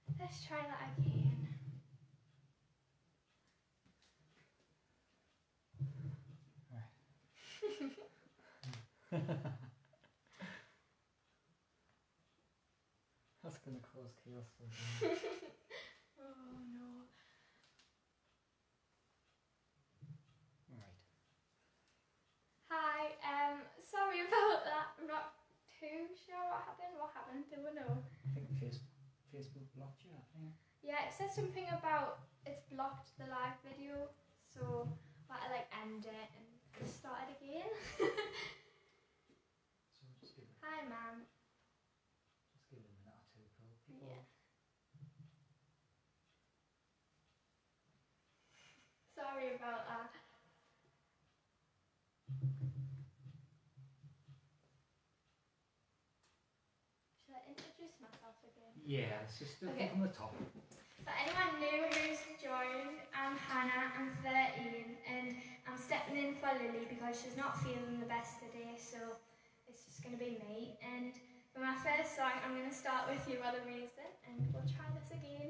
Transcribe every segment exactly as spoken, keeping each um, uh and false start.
Let's try that again. That's going to cause chaos for me. Oh no. Right. Hi, um, sorry about that. I'm not too sure what happened. What happened? Do we know? I think Facebook, Facebook blocked you, I think. Yeah, it says something about it's blocked the live video, so I had to like end it and start it again. So just give it, Hi, ma'am. just give it a minute or two, cool. People. Yeah. Sorry about that. Should I introduce myself again? Yeah, it's just Okay. from the top. For anyone new who's joined, I'm Hannah, I'm thirteen, and I'm stepping in for Lily because she's not feeling the best today, so it's just going to be me. And for my first song, I'm going to start with You Are the Reason, and we'll try this again.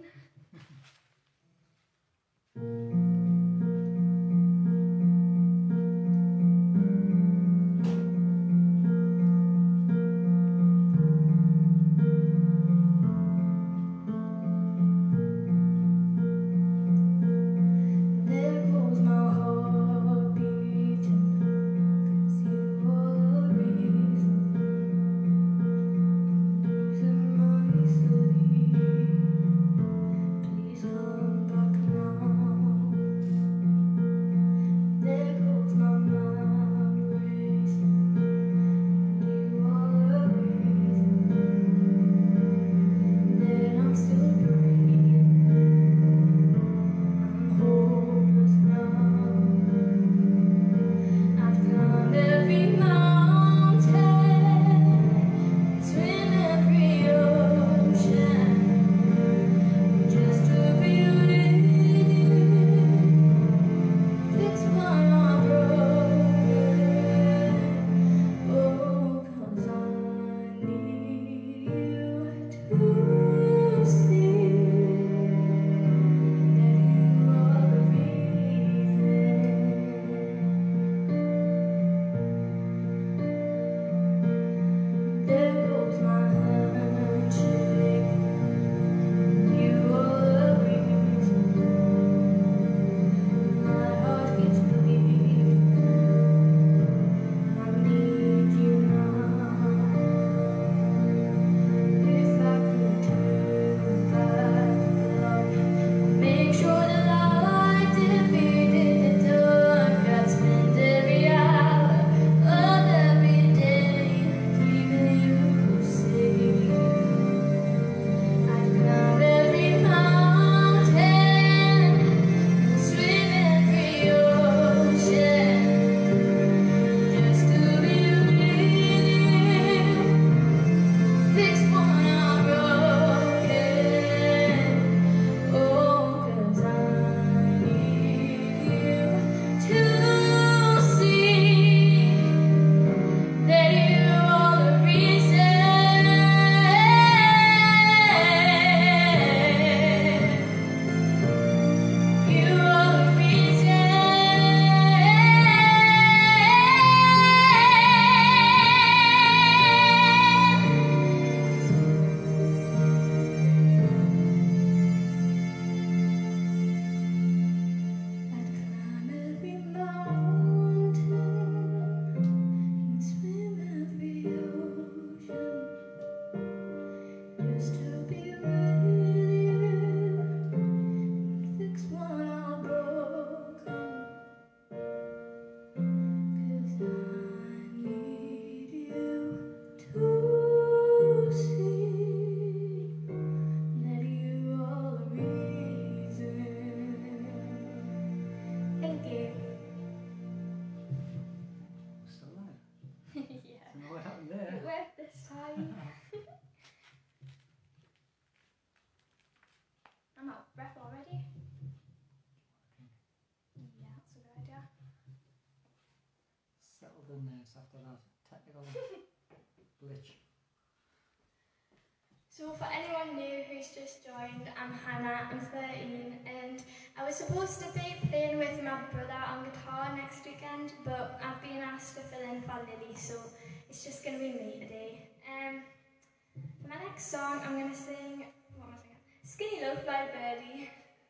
After that technical glitch. So for anyone new who's just joined, I'm Hannah, I'm thirteen, and I was supposed to be playing with my brother on guitar next weekend, but I've been asked to fill in for Lily, so it's just going to be me today. Um, for my next song, I'm going to sing, what am I singing? Skinny Love by Birdie.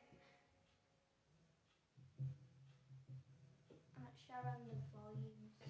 I'm not sure on the volumes.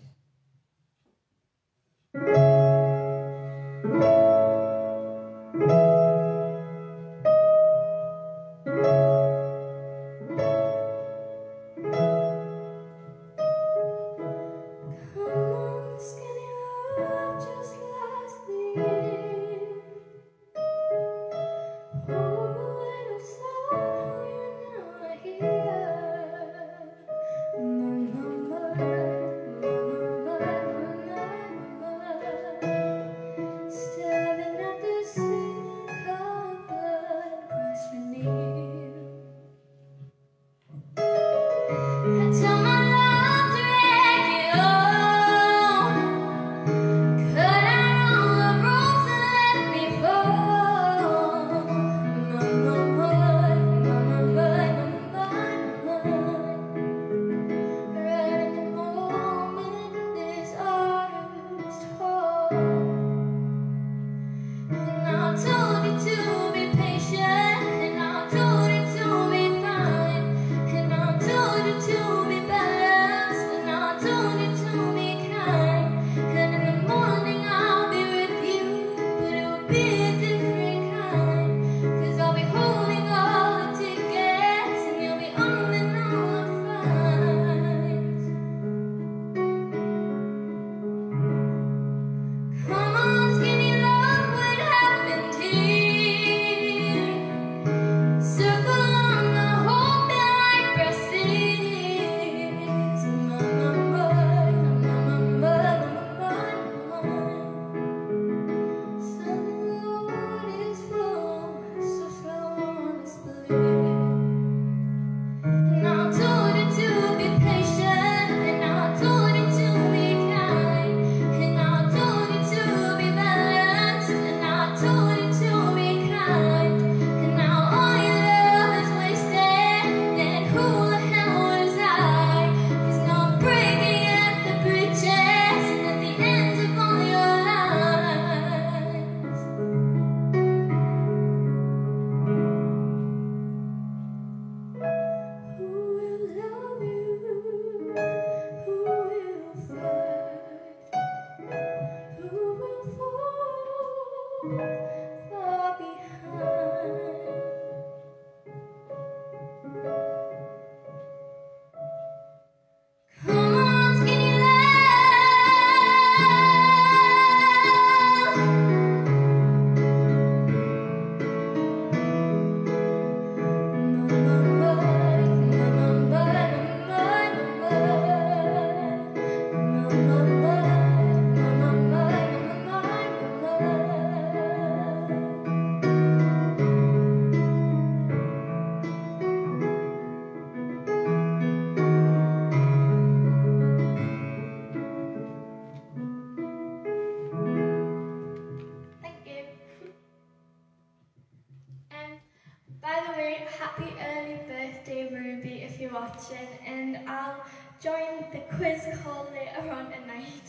Watching, and I'll join the quiz call later on tonight.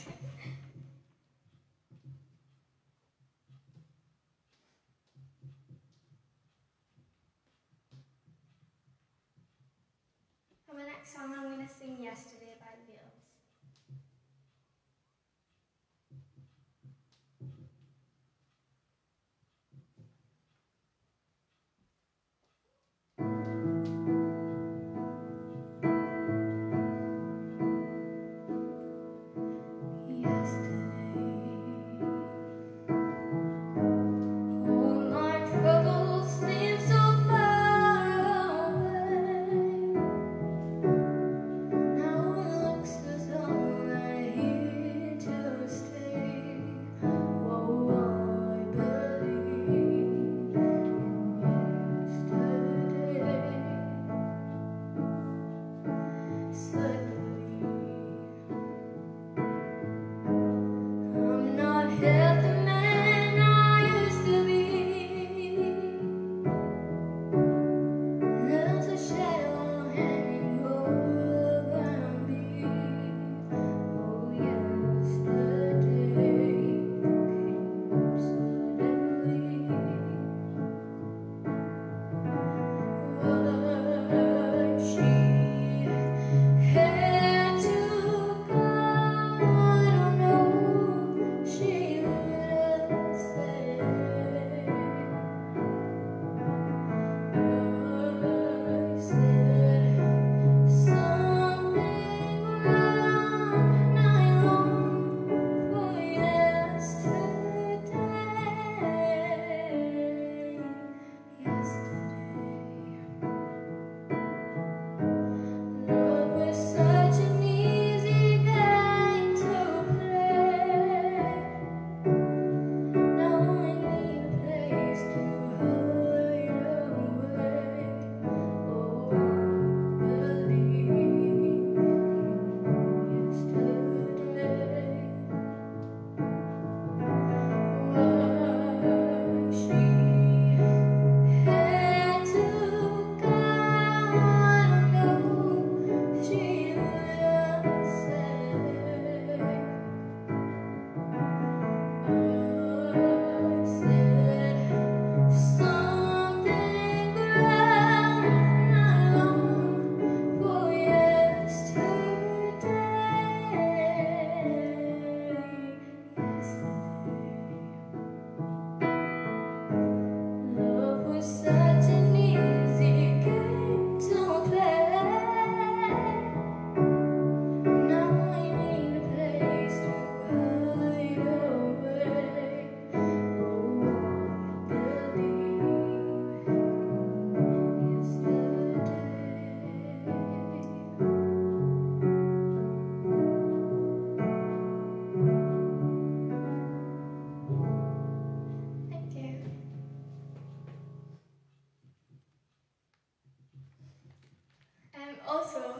For my next song, I'm going to sing Yesterday by the Beatles. Now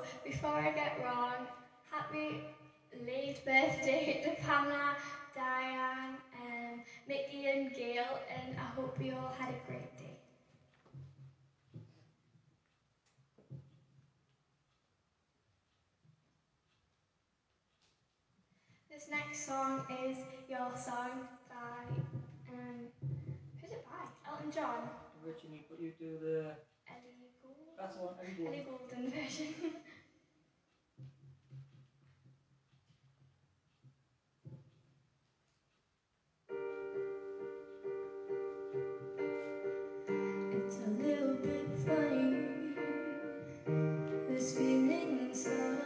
before I get wrong, happy late birthday to Pamela, Diane, um, Mickey and Gail, and I hope you all had a great day. This next song is Your Song by, um, who's it by? Elton John. Originally, but you do the. Ellie Gould. That's the one, Ellie Gould. Ellie Goulding version. It's a little bit funny, this feeling inside.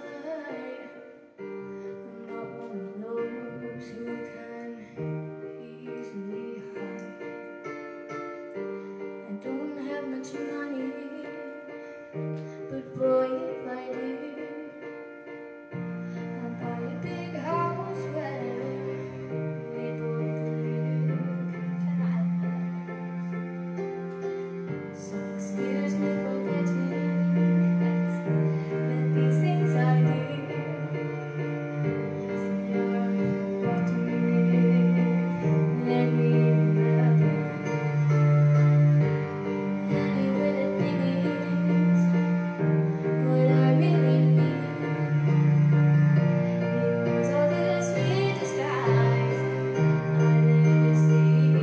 I'm not one of those who can easily hide. I don't have much money, but boy, if I did, I'd buy a big house where we both live. So excuse me for getting but these things I do. So you're watching me, let me remember. Anyway, the thing is, what I really mean is all the sweet disguise I never see.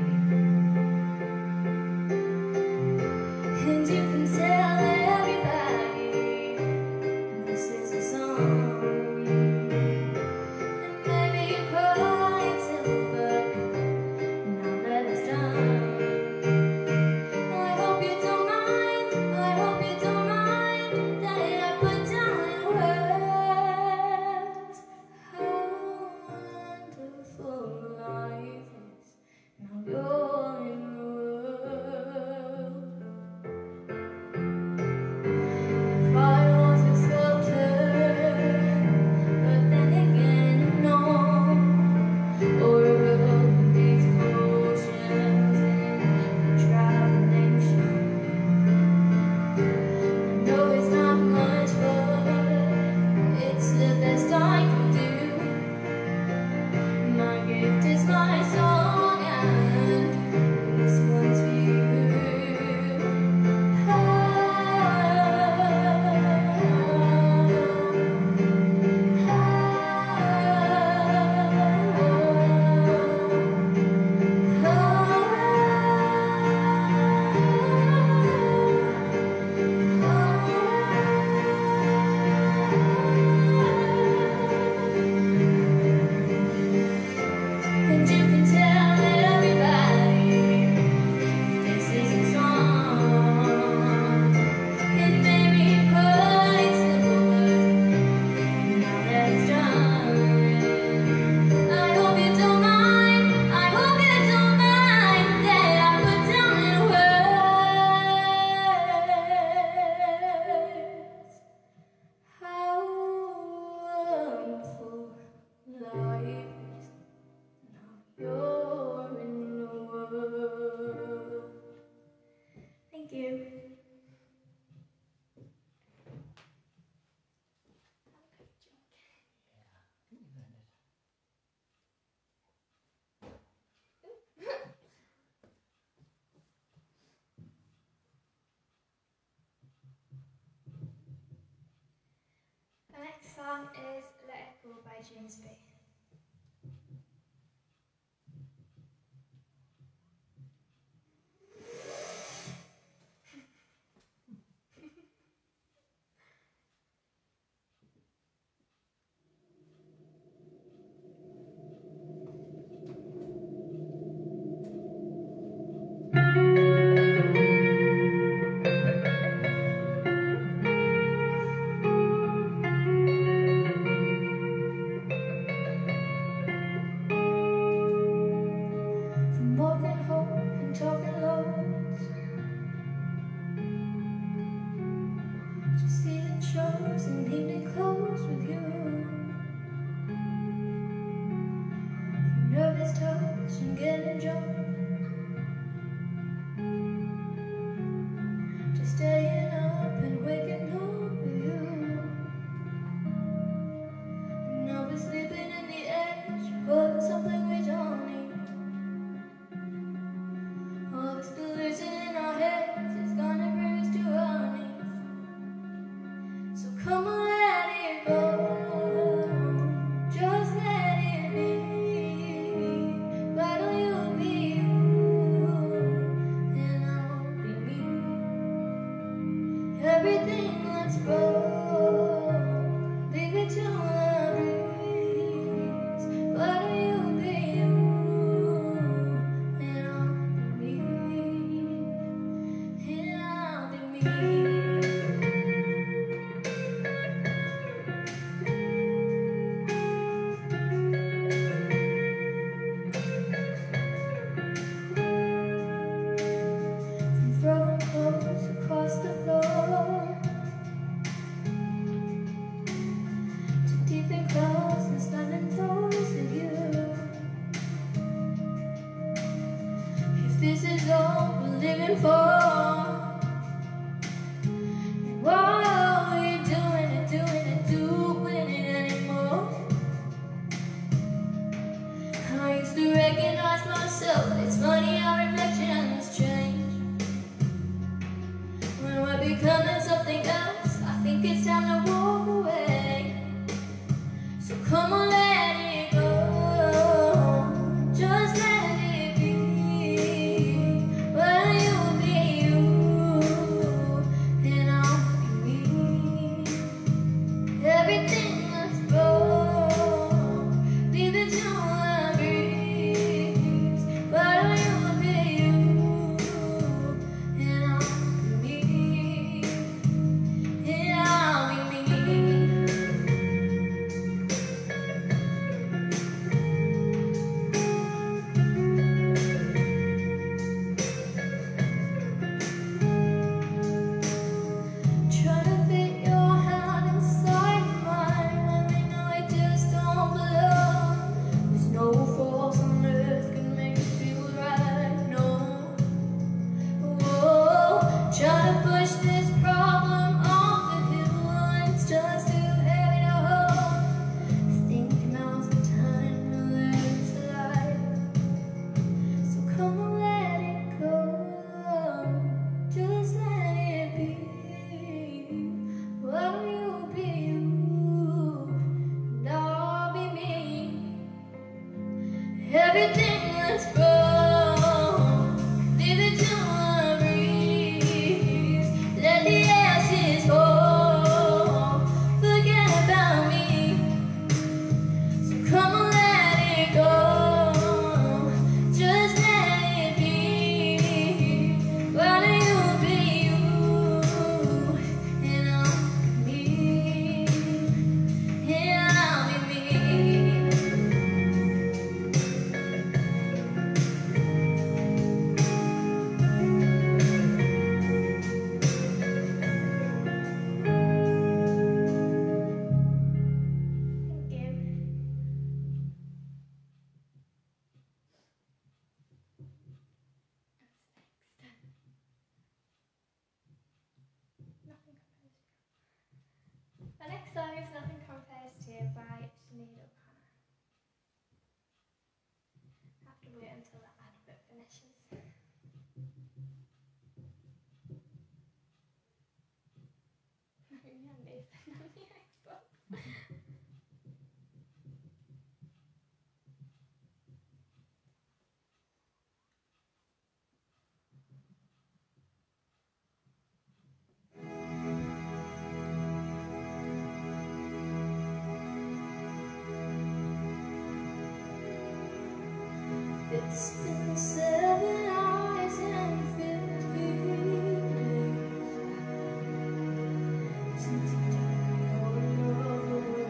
And you can tell everybody this is a song. And maybe you cry it's over now that it's done. I hope you don't mind, I hope you don't mind that I put down in words how wonderful life is. Now you're in the world. If I was a sculptor, but then again, no, or a girl who makes potions in a travel nation. I know it's not much, but it's the best I can do. My gift is my song, and this one's for you. And you can tell everybody this is a song. It made me cry silver now that it's done. I hope you don't mind, I hope you don't mind that I put down in words how wonderful life is. Now you're in the world. Thank you. I think you learned it. The next song is Let It Go by James Bay. Everything that's broke, leave it to the breeze. Why do you be you, and I'll be me, and I'll be me. From throwing clothes across the floor to deep in clothes and standing close to you. If this is all we're living for, why are we doing it, doing it, doing it anymore? I used to recognize myself. It's funny how reflections change. When we're becoming something else, I think it's time to walk away. So come on, let it go. Just let it be. Well, you'll be you, and I'll be me. Everything that's broke, leave it to the breeze. Well, you'll be you, and I'll be me, and I'll be me. Try to fit your hand inside mine when we know it just don't belong. There's no force on earth can make it feel right, no. Whoa, try to push this problem off the hill when it's just too heavy to hold. I think now's the time to let it slide. So come on, let it go. Just let it be. Well, you'll be you, and I'll be me. Everything that's broke, leave it to the breeze. Let the ashes fall. Forget about me. So come on, let it go. Just let it be. Well, you'll be you, and I'll be me, and I'll be me. Thank you. Nothing compares to you. The next song is Nothing Compares to You by Sinead O'Connor. I have to wait until the advert finishes. Yeah, Nathan on the Xbox. It's been seven hours and fifteen days since you took all of away.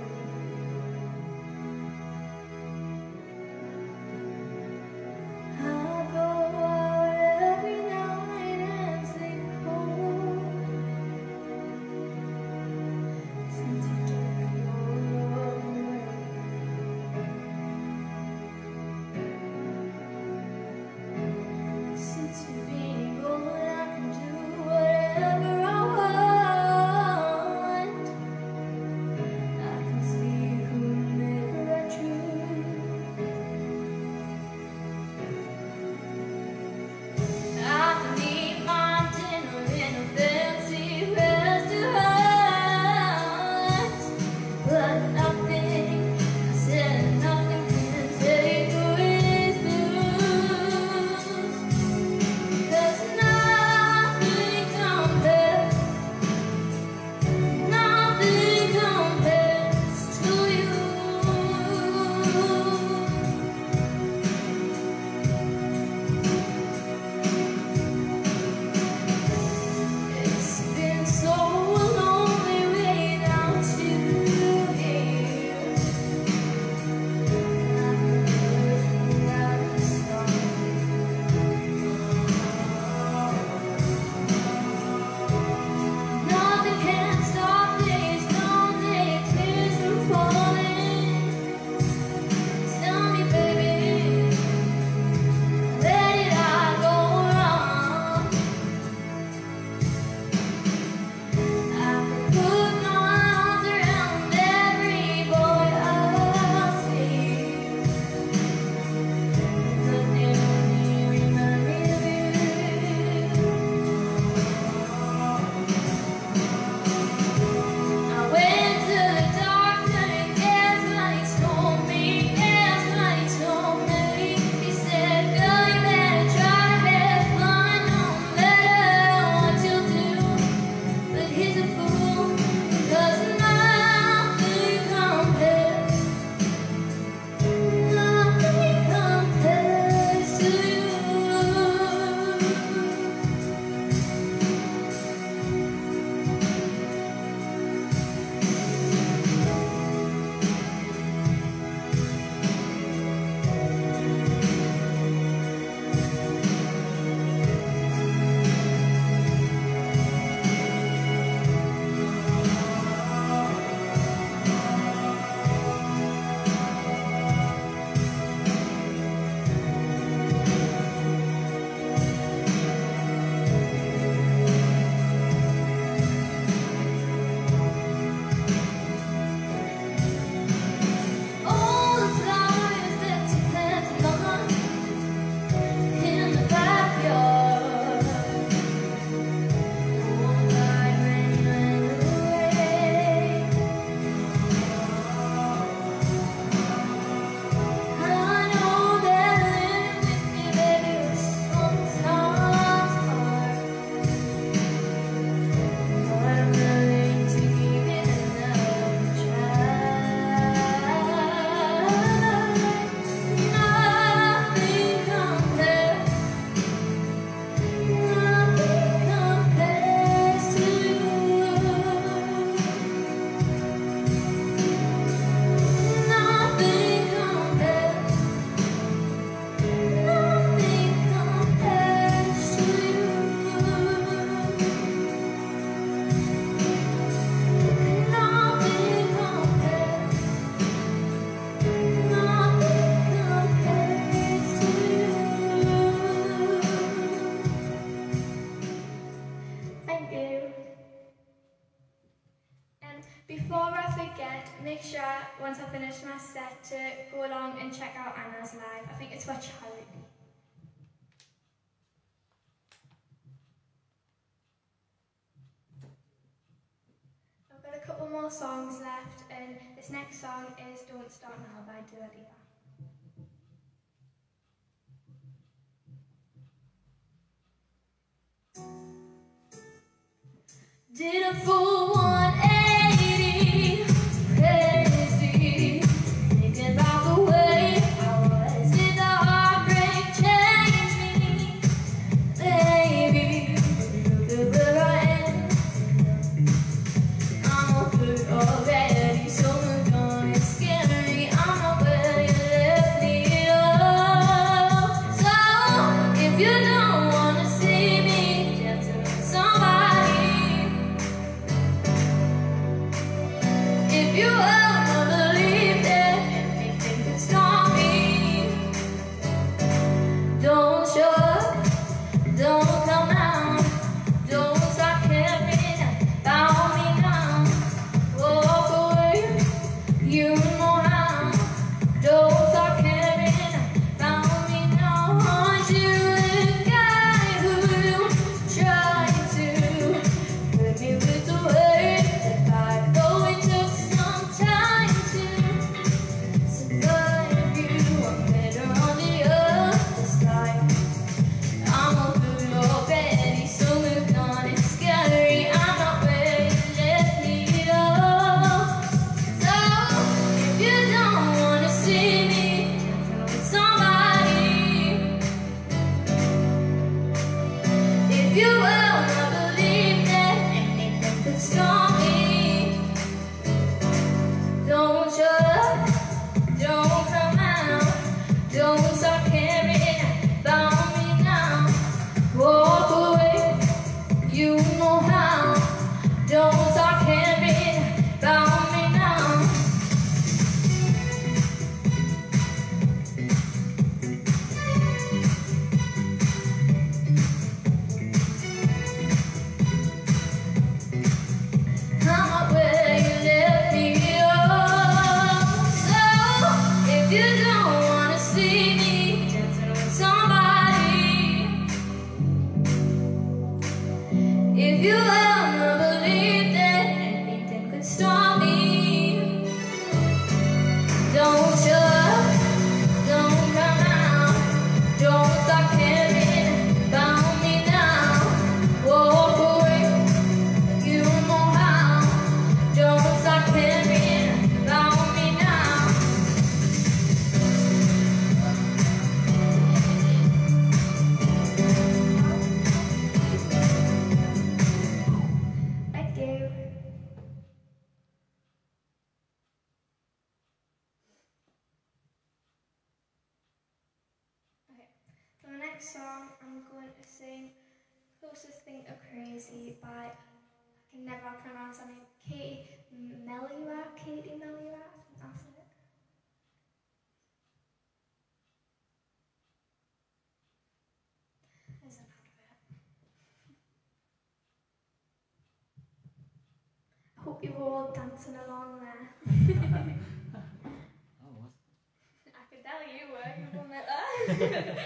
Before I forget, make sure once I finish my set to go along and check out Anna's live. I think it's for charity. I've got a couple more songs left, and this next song is Don't Start Now by Dua Lipa. Didn't for one eighty, crazy, thinking about the way I was. Did the heartbreak change me? Baby, look at where I am. I'm over already, so moved on. It's scary, I'm not where you left me. Oh, so if you don't wanna see me dancing with somebody, if you ever believe that anything could stop me, don't show up, don't come out, don't start caring about me now. Walk away, you know how. Don't start caring about me now. Aren't you the guy who tried to hurt me with the way that I know it took some time to survive you? I'm better on the other side. I'm over already, so moved on. It's scary, I'm not where you left me. Oh, so if you don't wanna see me dancing with somebody, if you will not believe that anything could stop me, don't show up, don't come out, don't start caring about me now. Walk away, you know how. Don't start caring about me now. I'm not where you left me. Oh, so if you don't wanna see me dancing with somebody, if you ever believe that anything could stop me, don't show up, don't come out, don't start caring about me now. Walk away, you know how. Don't start caring about me now. Thank you. Okay, for the next song, I'm going to sing Closest Thing to Crazy by, I can never pronounce her name, Katie Melua, Katie Melua, that's it. There's a lot of it. I hope you were all dancing along there. I was. I could tell you were, you were there.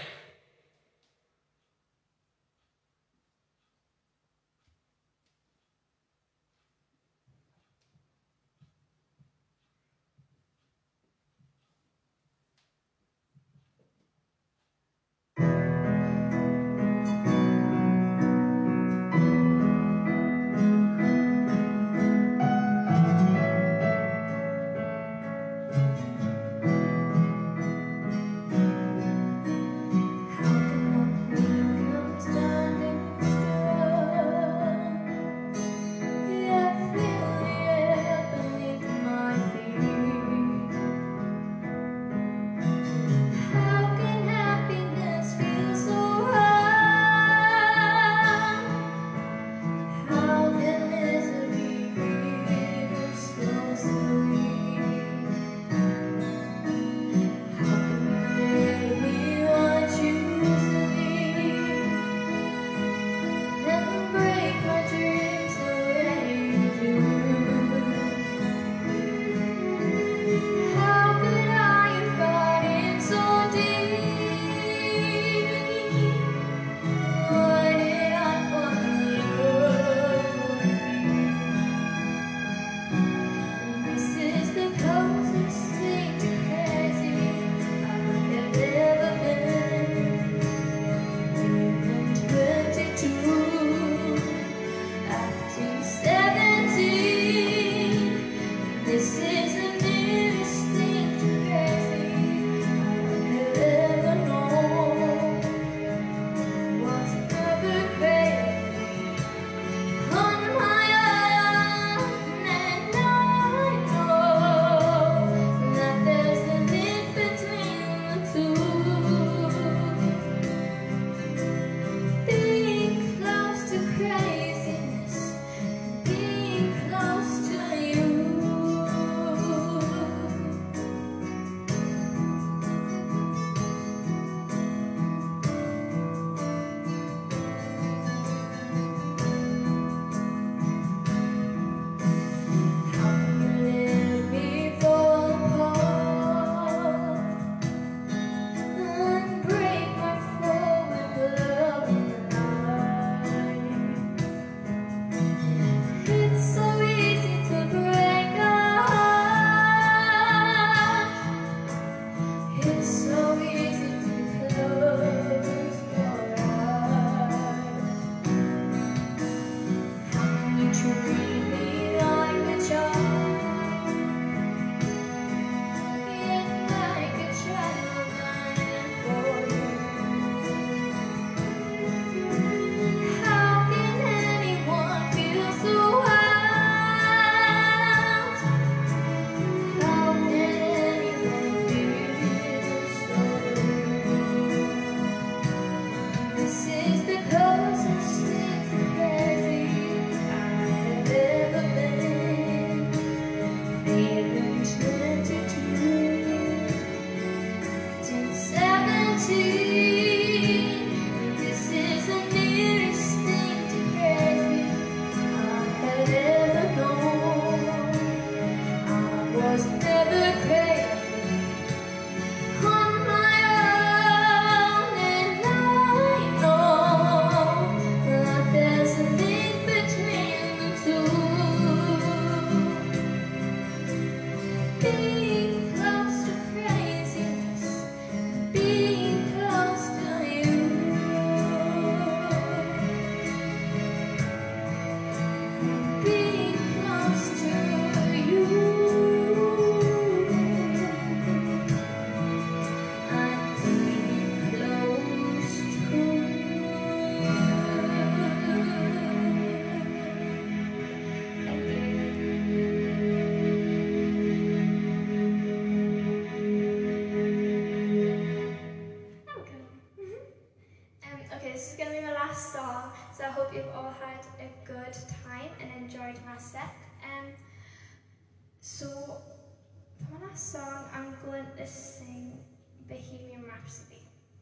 you all had a good time and enjoyed my set. Um, so for my last song, I'm going to sing Bohemian Rhapsody.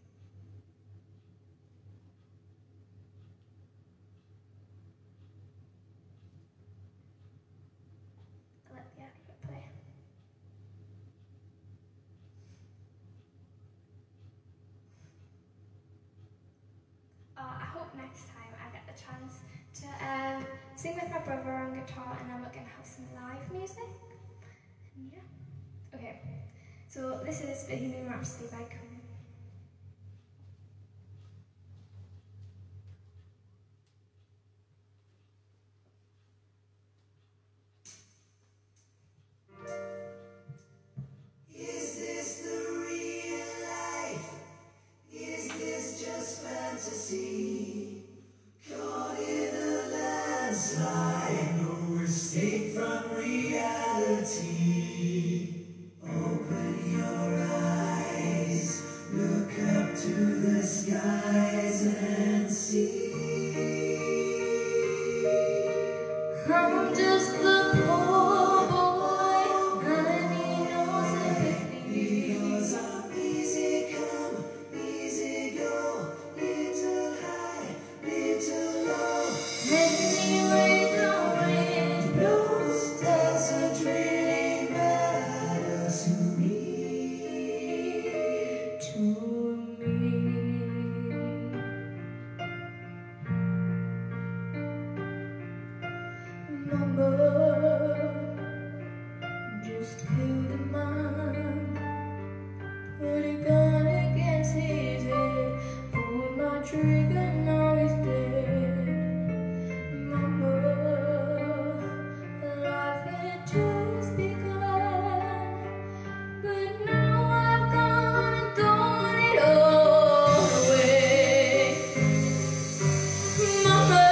I'll let the advert play. Oh, I hope next time I get the chance to um, sing with my brother on guitar, and then we're going to have some live music. And yeah. Okay, so this is Bohemian Rhapsody by Cooke. Is this the real life? Is this just fantasy? Caught in a landslide, no escape from reality. Open your eyes, look up to the skies and see. I'm just the poor boy, I need no sympathy. Because I'm easy come, easy go, little high, little low. Anyway, the wind blows, doesn't really matter to me, to me. Mama, just killed a man, put a gun against his head, pulled my trigger, now he's dead. Mama, life had just begun, but now I've gone and thrown it all away. Mama,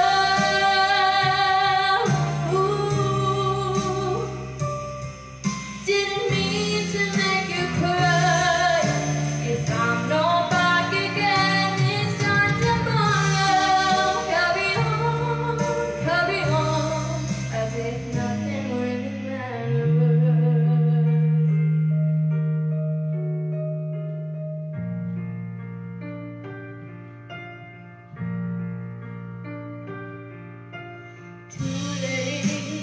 ooh, didn't mean to make you cry. If I'm not back again this time tomorrow, carry on, carry on, as if nothing really matters. Too late,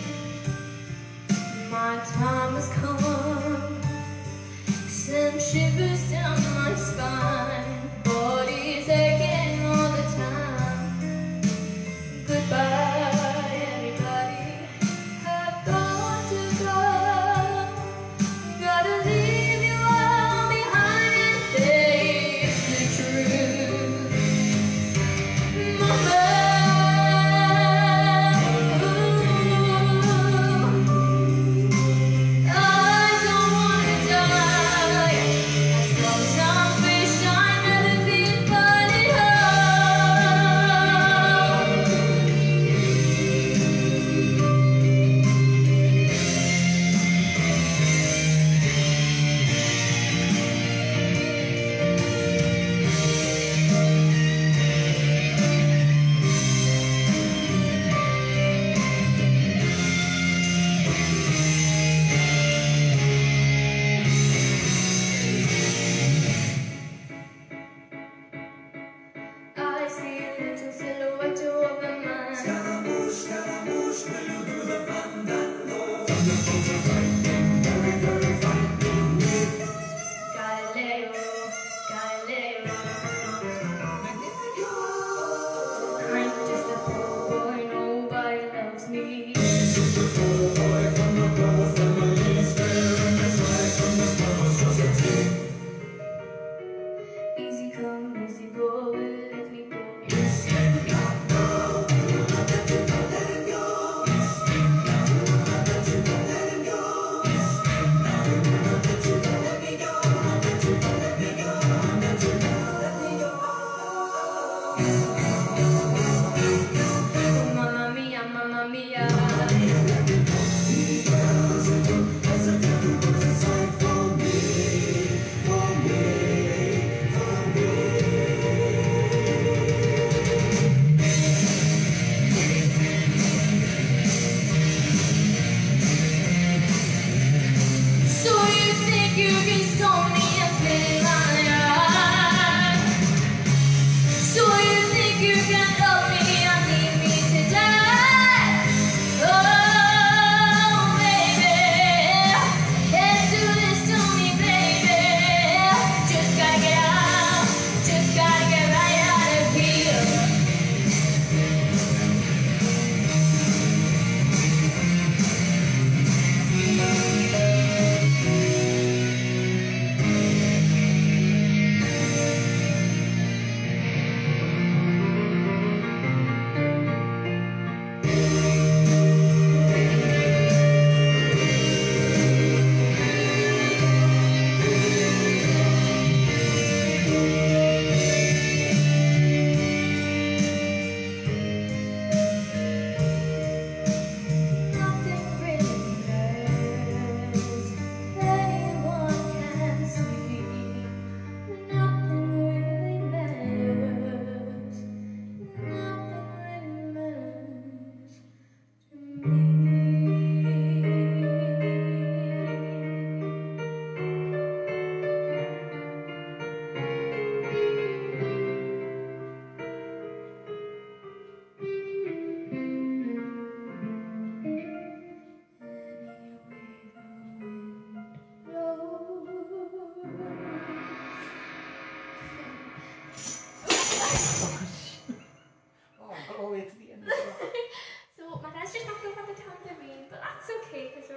my time has come. Send shivers down my spine, body's aching all the time. Goodbye, everybody, I've got to go. Gotta leave you all behind and face the truth. Mama, I don't wanna die. I sometimes wish I never been funny I see a little silhouette over mine. Scaramouche, Scaramouche, will you do the fandango? Thunderbolts are frightening, very, very frightening. Galileo, Galileo, Magnifico. I'm just a poor boy, nobody loves me. Just a poor boy from the poor family, sparing his life from the stars, just a tea. Easy come, easy go, let me go. Yes, let go. Let it go. Yes, let it go. Let it go. Yes,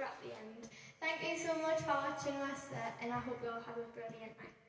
at the end. Thank you so much for watching us, uh, and I hope you all have a brilliant night.